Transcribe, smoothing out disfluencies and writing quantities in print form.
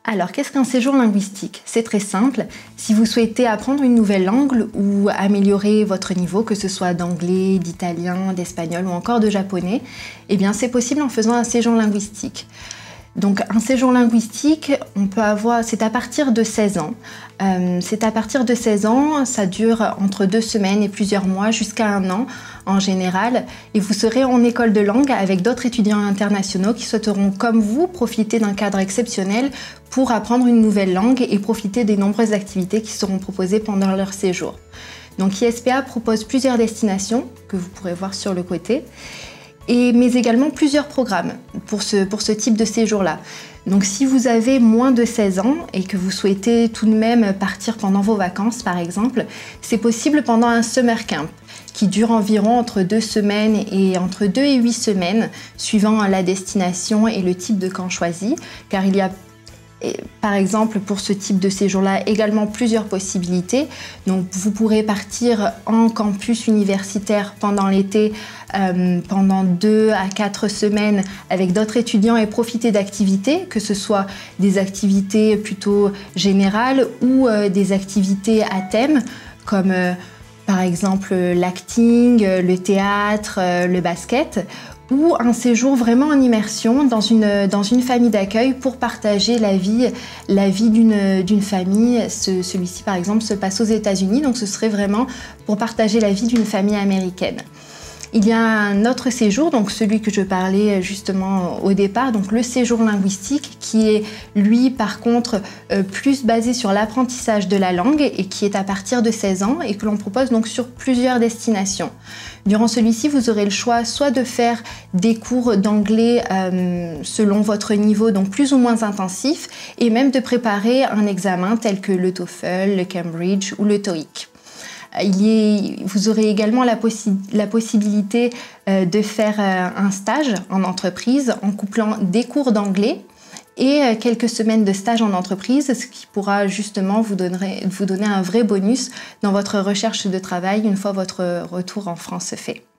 Alors, qu'est-ce qu'un séjour linguistique? C'est très simple. Si vous souhaitez apprendre une nouvelle langue ou améliorer votre niveau, que ce soit d'anglais, d'italien, d'espagnol ou encore de japonais, eh bien c'est possible en faisant un séjour linguistique. Donc un séjour linguistique, c'est à partir de 16 ans. Ça dure entre 2 semaines et plusieurs mois, jusqu'à 1 an en général. Et vous serez en école de langue avec d'autres étudiants internationaux qui souhaiteront, comme vous, profiter d'un cadre exceptionnel pour apprendre une nouvelle langue et profiter des nombreuses activités qui seront proposées pendant leur séjour. Donc ISPA propose plusieurs destinations que vous pourrez voir sur le côté. Mais également plusieurs programmes pour ce type de séjour-là. Donc si vous avez moins de 16 ans et que vous souhaitez tout de même partir pendant vos vacances par exemple, c'est possible pendant un summer camp qui dure environ entre 2 semaines et entre 2 et 8 semaines suivant la destination et le type de camp choisi, car il y a par exemple pour ce type de séjour-là également plusieurs possibilités. Donc vous pourrez partir en campus universitaire pendant l'été pendant 2 à 4 semaines avec d'autres étudiants et profiter d'activités, que ce soit des activités plutôt générales ou des activités à thème comme par exemple l'acting, le théâtre, le basket, ou un séjour vraiment en immersion dans une famille d'accueil pour partager la vie d'une famille. Celui-ci par exemple se passe aux États-Unis, donc ce serait vraiment pour partager la vie d'une famille américaine. Il y a un autre séjour, donc celui que je parlais justement au départ, donc le séjour linguistique, qui est lui par contre plus basé sur l'apprentissage de la langue et qui est à partir de 16 ans et que l'on propose donc sur plusieurs destinations. Durant celui-ci, vous aurez le choix soit de faire des cours d'anglais selon votre niveau, donc plus ou moins intensif, et même de préparer un examen tel que le TOEFL, le Cambridge ou le TOEIC. Vous aurez également la possibilité de faire un stage en entreprise en couplant des cours d'anglais et quelques semaines de stage en entreprise, ce qui pourra justement vous donner un vrai bonus dans votre recherche de travail une fois votre retour en France fait.